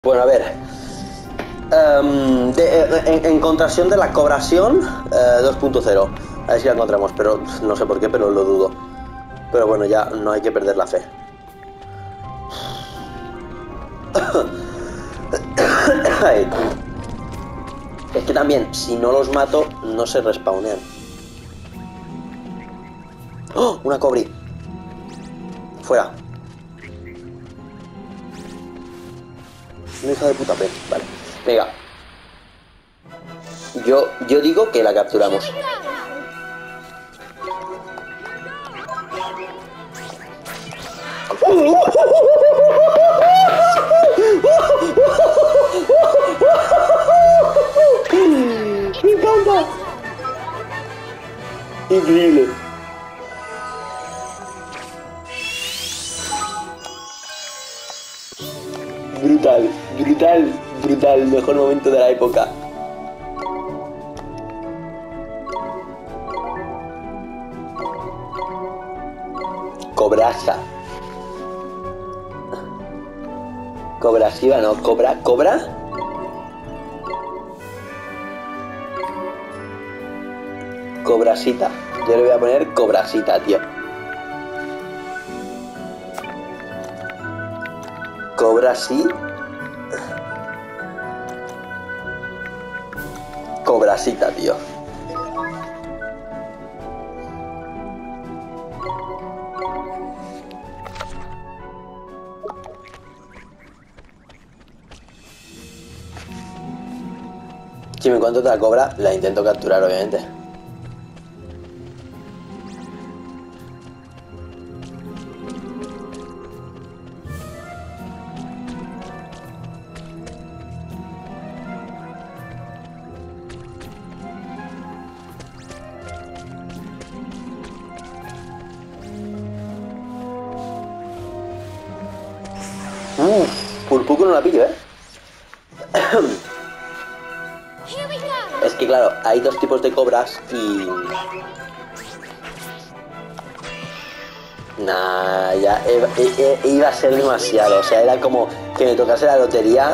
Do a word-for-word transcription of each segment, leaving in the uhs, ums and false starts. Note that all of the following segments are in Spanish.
Bueno, a ver. Um, de, en, en contracción de la cobración uh, dos punto cero. A ver si la encontramos, pero no sé por qué, pero lo dudo. Pero bueno, ya no hay que perder la fe. Es que también, si no los mato, no se respawnean. ¡Oh! Una cobri. Fuera. Una hija de puta pe. Vale. Venga. Yo, yo digo que la capturamos. ¡Me encanta! Increíble. Brutal, brutal, brutal. Mejor momento de la época. Cobrasa. Cobrasiva, no, cobra, cobra. Cobrasita. Yo le voy a poner cobrasita, tío. Cobrasí. Cobrasita, tío. Si me encuentro otra cobra, la intento capturar, obviamente. Uff, por poco no la pillo, ¿eh? Es que claro, hay dos tipos de cobras y... Nah, ya e e e iba a ser demasiado, o sea, era como que me tocase la lotería.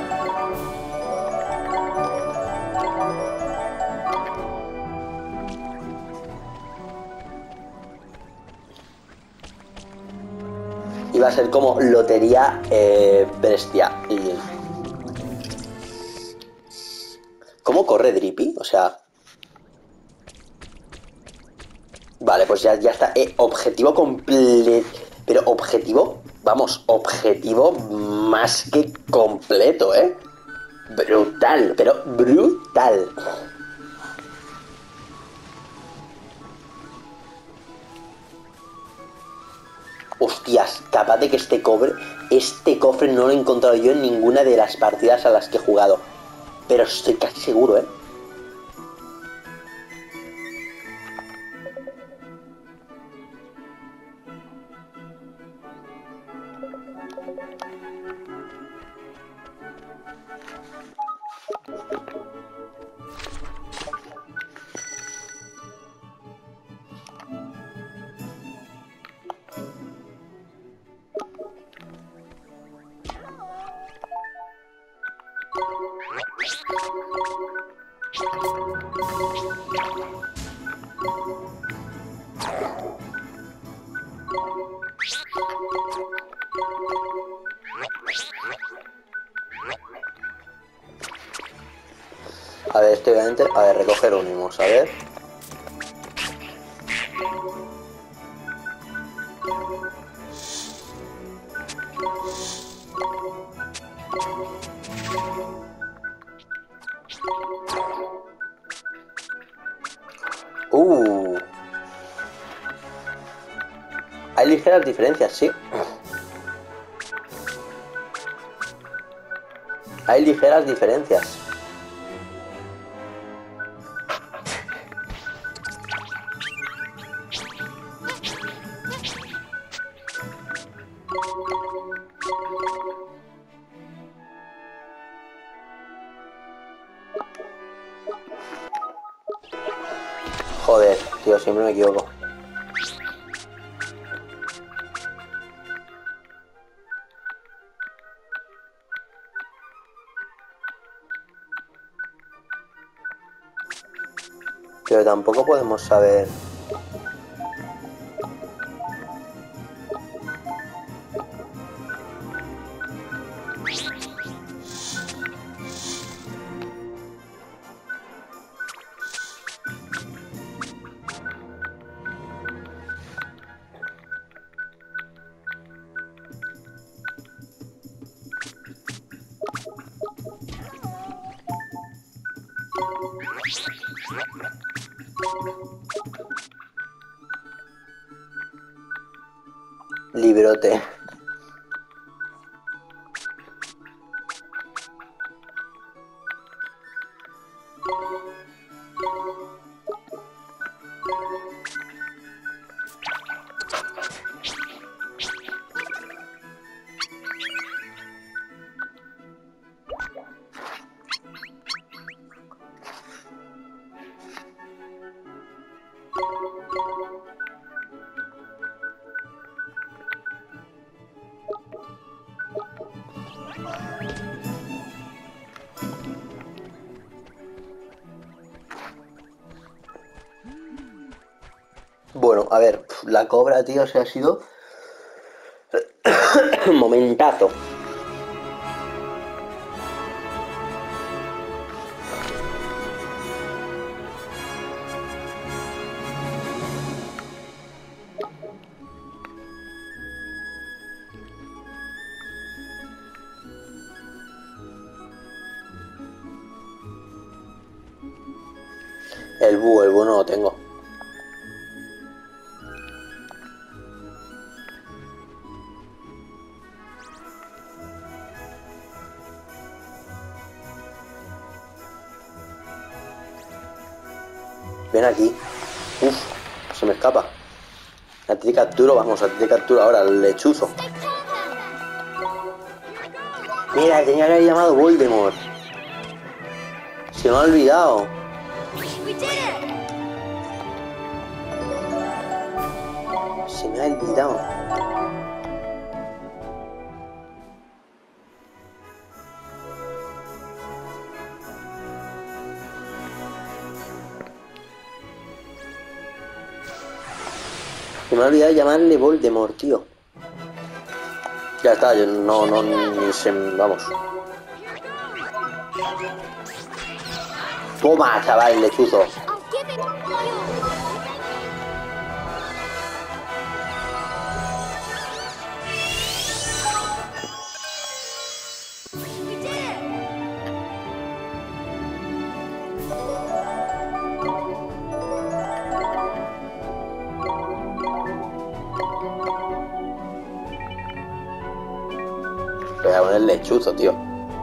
Iba a ser como lotería eh, bestia. Y... ¿Cómo corre Drippy? O sea... Vale, pues ya, ya está. Eh, objetivo completo. Pero objetivo, vamos, objetivo más que completo, ¿eh? Brutal, pero brutal. Hostias, capaz de que este cofre, este cofre no lo he encontrado yo en ninguna de las partidas a las que he jugado. Pero estoy casi seguro, ¿eh? A ver, este obviamente... A ver, recoger unimos, a ver... Uh... Hay ligeras diferencias, sí. Hay ligeras diferencias. Joder, tío, siempre me equivoco. Pero tampoco podemos saber... Librote. Bueno, a ver, la cobra, tío, se ha sido... Momentazo. El búho, el búho no lo tengo. Ven aquí. Uf, se me escapa. A ti te capturo, vamos, a ti te capturo ahora, el lechuzo. Mira, tenía que haber llamado Voldemort. Se me ha olvidado. Se me ha olvidado. Se me ha olvidado llamarle Voldemort, tío. Ya está, yo no, no, ni se... vamos. Toma, chaval, lechuzo. Voy a poner lechuzo, tío.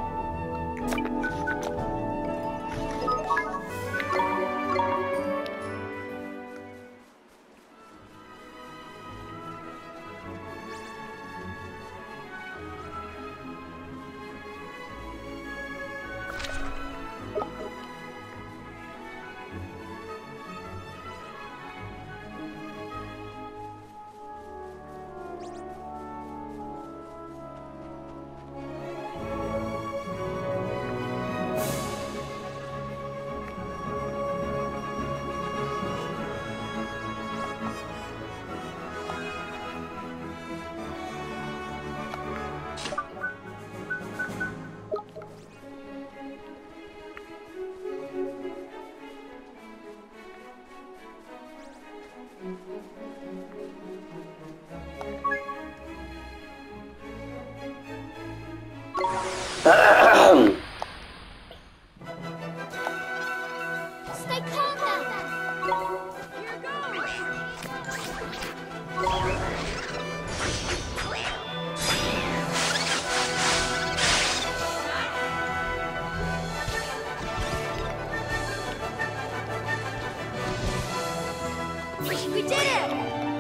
We did it!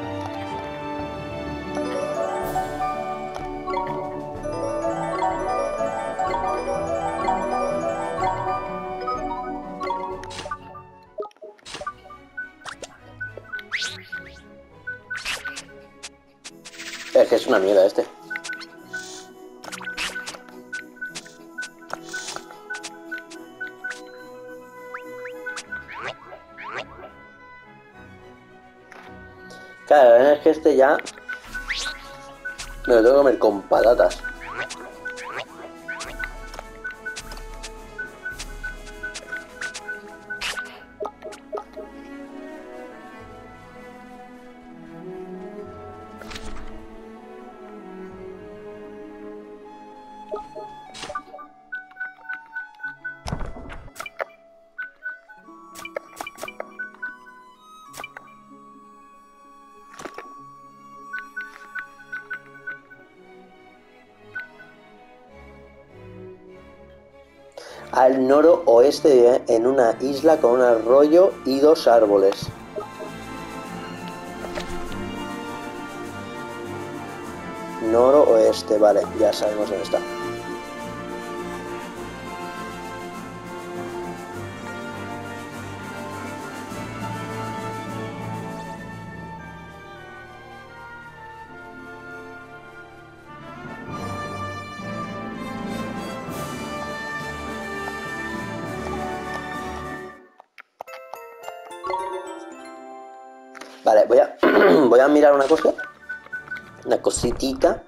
Es que es una mierda este. Claro, es que este ya me lo tengo que comer con patatas. Al noroeste, en una isla con un arroyo y dos árboles. Noroeste, vale, ya sabemos dónde está. Vale, voy a, voy a mirar una cosa. Una cositita.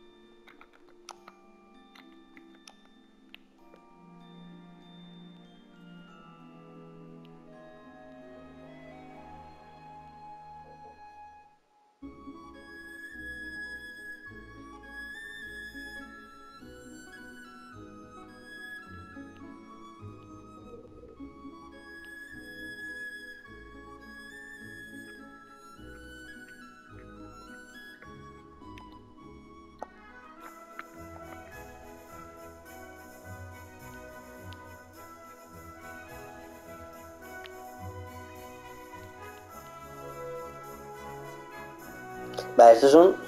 Vale, estos son...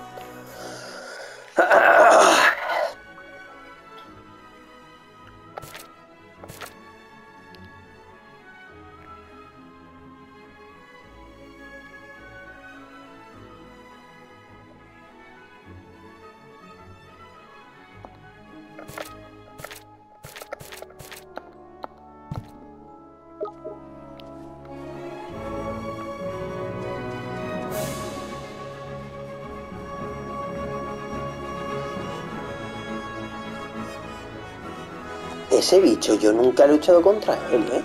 Ese bicho yo nunca he luchado contra él, ¿eh?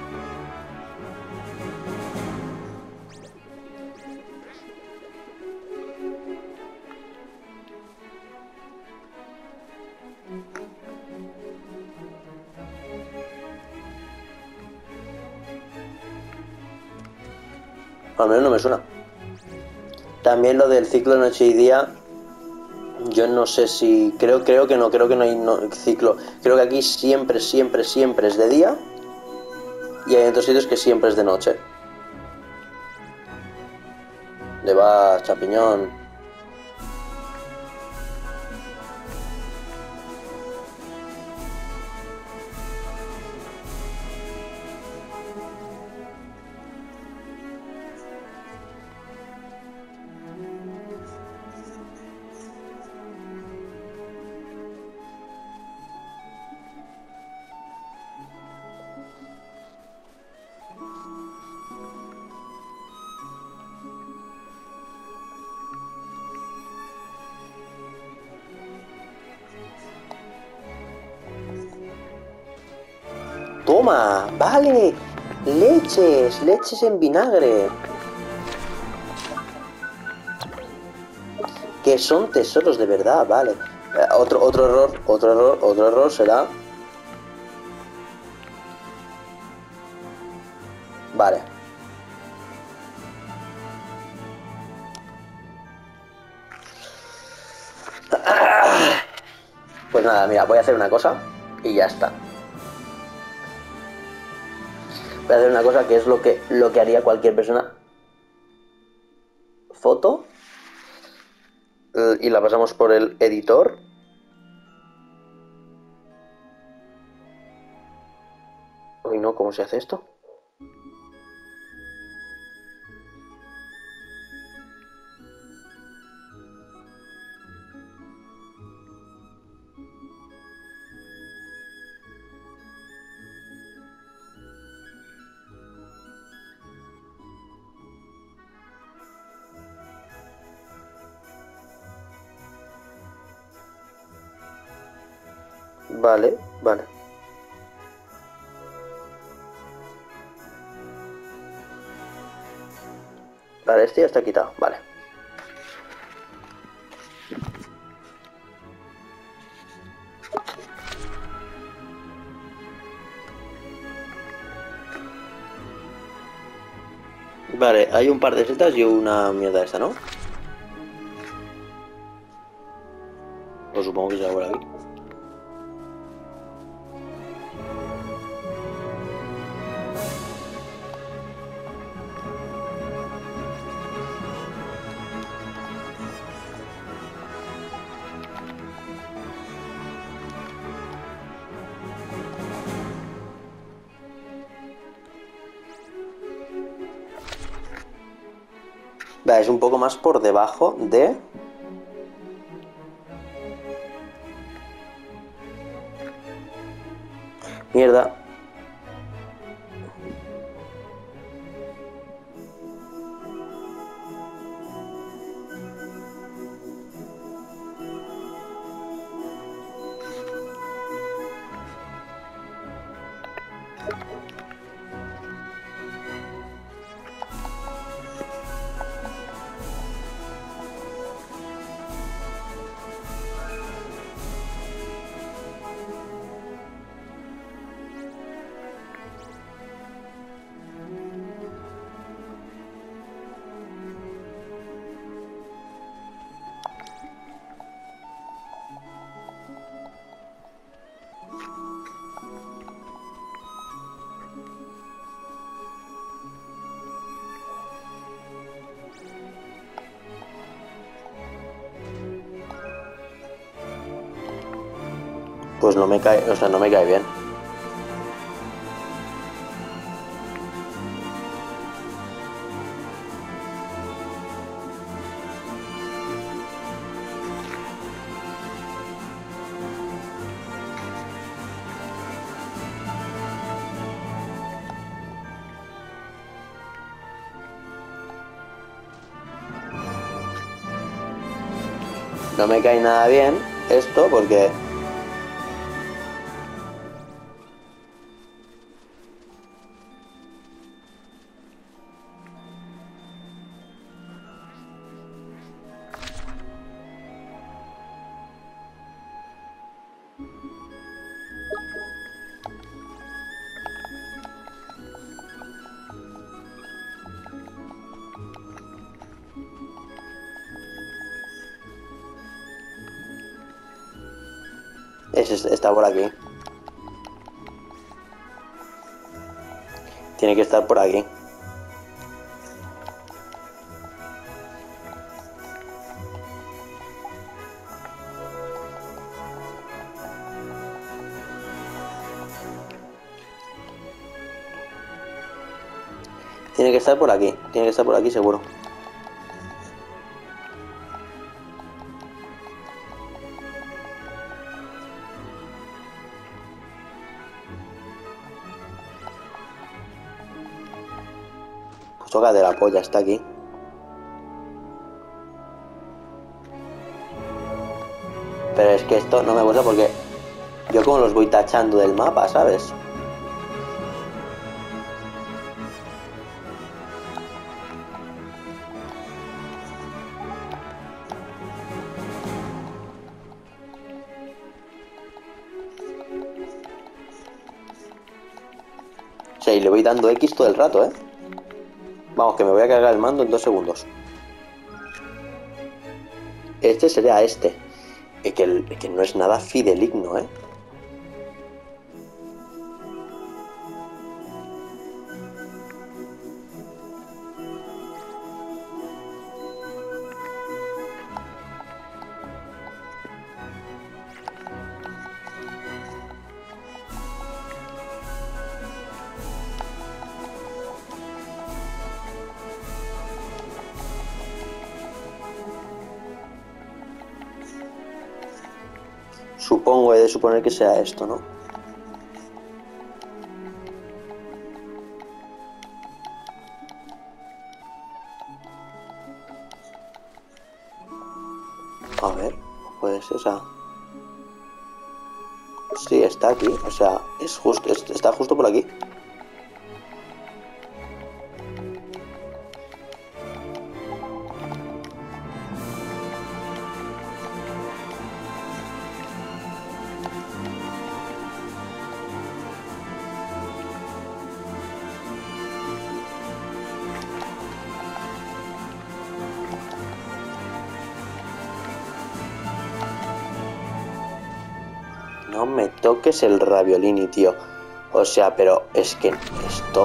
Al menos no me suena. También lo del ciclo noche y día, yo no sé si... Creo, creo que no, creo que no hay no, ciclo. Creo que aquí siempre, siempre, siempre es de día. Y hay otros sitios que siempre es de noche. ¿Dónde vas, champiñón? Toma, vale. Leches, leches en vinagre. Que son tesoros de verdad, vale. Eh, otro, otro error, otro error, otro error será... Vale. Pues nada, mira, voy a hacer una cosa y ya está. Voy a hacer una cosa que es lo que, lo que haría cualquier persona. Foto. Eh, y la pasamos por el editor. Uy, no, ¿cómo se hace esto? Vale, vale. Vale, este ya está quitado, vale. Vale, hay un par de setas y una mierda esta, ¿no? Pues supongo que será por aquí. Vale, es un poco más por debajo de... Mierda. Pues no me cae, o sea, no me cae bien. No me cae nada bien esto porque... Es, está por aquí. Tiene que estar por aquí. Tiene que estar por aquí. Tiene que estar por aquí seguro. Pues toca de la polla, está aquí. Pero es que esto no me gusta porque yo como los voy tachando del mapa, ¿sabes? O sea, y le voy dando X todo el rato, ¿eh? Vamos, que me voy a cargar el mando en dos segundos. Este sería este. Es que, que no es nada fideligno, ¿eh? Supongo, he de suponer que sea esto, ¿no? A ver, puede ser esa. Sí, está aquí. O sea, es justo, es- está justo por aquí. No me toques el raviolini, tío. O sea, pero es que esto...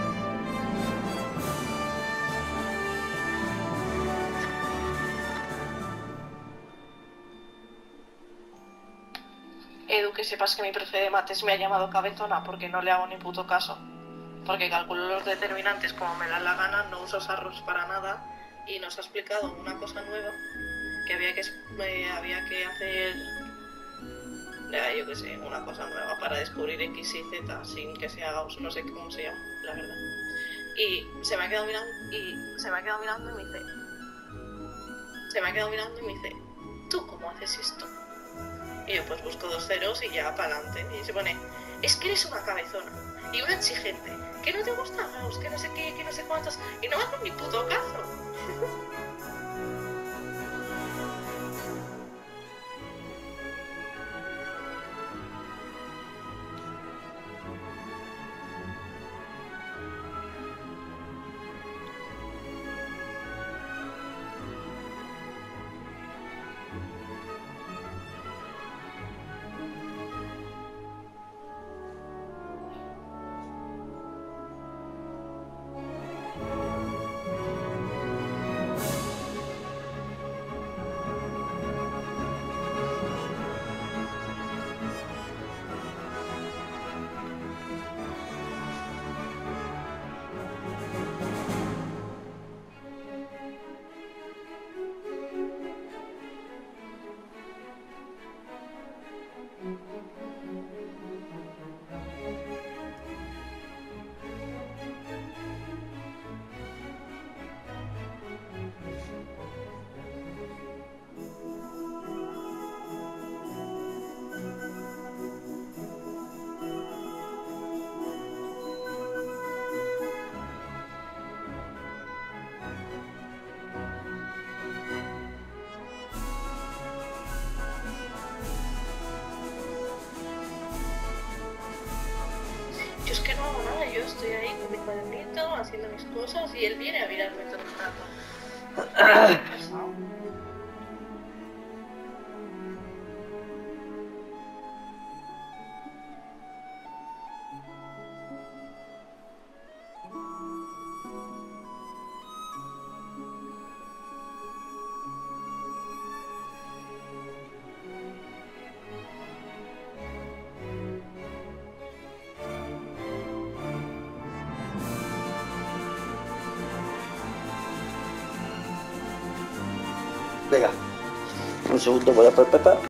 Edu, que sepas que mi profe de mates me ha llamado cabezona porque no le hago ni puto caso. Porque calculo los determinantes como me da la gana, no uso arroz para nada y nos ha explicado una cosa nueva que había que, eh, había que hacer, eh, yo qué sé, una cosa nueva para descubrir X y Z sin que sea Gauss, no sé cómo se llama, la verdad. Y se me ha quedado mirando y se me ha quedado mirando y me dice, se me ha quedado mirando y me dice, ¿tú cómo haces esto? Y yo pues busco dos ceros y ya para adelante. Y se pone, es que eres una cabezona y una exigente, que no te gusta Gauss, que no sé qué, que no sé cuántos, y no me hacen ni puto caso. Yo es que no hago nada, yo estoy ahí con mi cuadernito, haciendo mis cosas y él viene a mirarme todo el rato. Pesado. Venga. Un segundo, voy a por Pepa.